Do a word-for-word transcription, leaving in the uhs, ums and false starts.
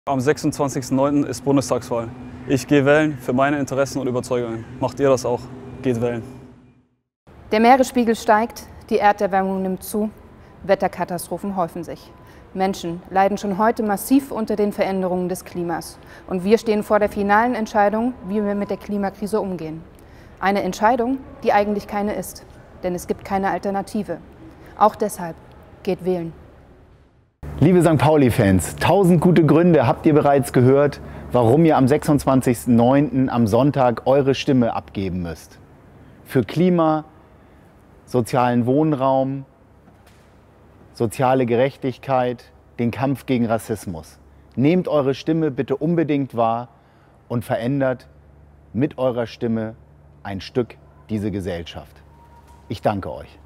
Am sechsundzwanzigsten neunten ist Bundestagswahl. Ich gehe wählen für meine Interessen und Überzeugungen. Macht ihr das auch? Geht wählen. Der Meeresspiegel steigt, die Erderwärmung nimmt zu, Wetterkatastrophen häufen sich. Menschen leiden schon heute massiv unter den Veränderungen des Klimas. Und wir stehen vor der finalen Entscheidung, wie wir mit der Klimakrise umgehen. Eine Entscheidung, die eigentlich keine ist, denn es gibt keine Alternative. Auch deshalb geht wählen. Liebe Sankt Pauli-Fans, tausend gute Gründe habt ihr bereits gehört, warum ihr am sechsundzwanzigsten neunten am Sonntag eure Stimme abgeben müsst. Für Klima, sozialen Wohnraum, soziale Gerechtigkeit, den Kampf gegen Rassismus. Nehmt eure Stimme bitte unbedingt wahr und verändert mit eurer Stimme ein Stück diese Gesellschaft. Ich danke euch.